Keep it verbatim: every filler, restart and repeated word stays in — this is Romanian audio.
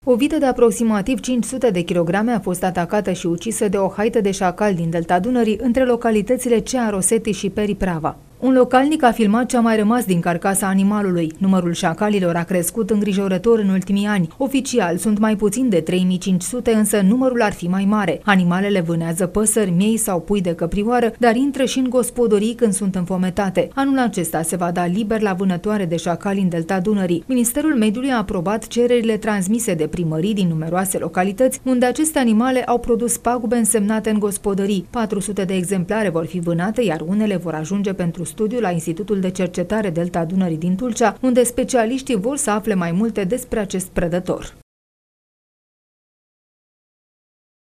O vită de aproximativ cinci sute de kilograme a fost atacată și ucisă de o haită de șacal din delta Dunării, între localitățile Cea Rosetti și Periprava. Un localnic a filmat ce a mai rămas din carcasa animalului. Numărul șacalilor a crescut îngrijorător în ultimii ani. Oficial sunt mai puțin de trei mii cinci sute, însă numărul ar fi mai mare. Animalele vânează păsări, miei sau pui de căprioară, dar intră și în gospodării când sunt înfometate. Anul acesta se va da liber la vânătoare de șacali în delta Dunării. Ministerul Mediului a aprobat cererile transmise de primării din numeroase localități, unde aceste animale au produs pagube însemnate în gospodării. patru sute de exemplare vor fi vânate, iar unele vor ajunge pentru studiu la Institutul de Cercetare Delta Dunării din Tulcea, unde specialiștii vor să afle mai multe despre acest prădător.